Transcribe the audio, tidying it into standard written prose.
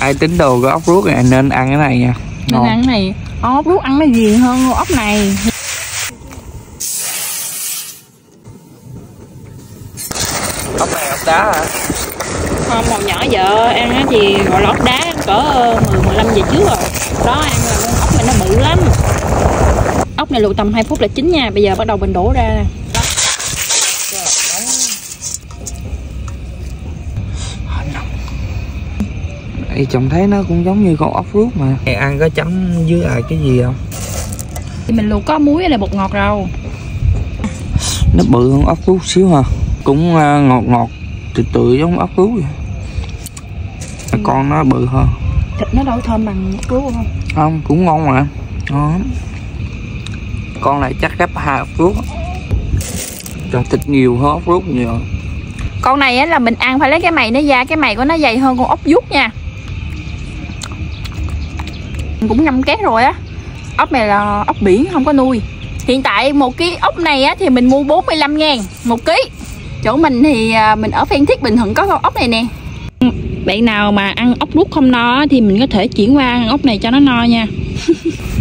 Ai tính đồ có ốc ruốc này nên ăn cái này nha. Nên ăn cái này. Ốc ruốc ăn nó ghiền hơn ốc này. Ốc này ốc đá hả? Không, hồi nhỏ vợ ăn á thì gọi là ốc đá cỡ 10-15 giờ trước rồi. Đó ăn là con ốc này nó bự lắm. Ốc này luộc tầm 2 phút là chín nha. Bây giờ bắt đầu mình đổ ra nè. Chồng thấy nó cũng giống như con ốc ruốc mà. Ăn có chấm với cái gì không? Thì mình luộc có muối là bột ngọt rồi. Nó bự hơn ốc ruốc xíu hả? Cũng ngọt ngọt tự giống ốc ruốc vậy. Con nó bự hơn. Thịt nó đâu thơm bằng ốc ruốc không? Không, cũng ngon mà. Ngon. Con này chắc gấp 2 ốc ruốc. Cho thịt nhiều hơn ốc ruốc nhiều. Con này á là mình ăn phải lấy cái mày nó ra, cái mày của nó dày hơn con ốc vuốt nha. Cũng ngâm két rồi á. Ốc này là ốc biển không có nuôi. Hiện tại một ký ốc này á thì mình mua 45.000 một ký. Chỗ mình thì mình ở Phan Thiết Bình Thuận có con ốc này nè. Bạn nào mà ăn ốc ruốc không no thì mình có thể chuyển qua ăn ốc này cho nó no nha.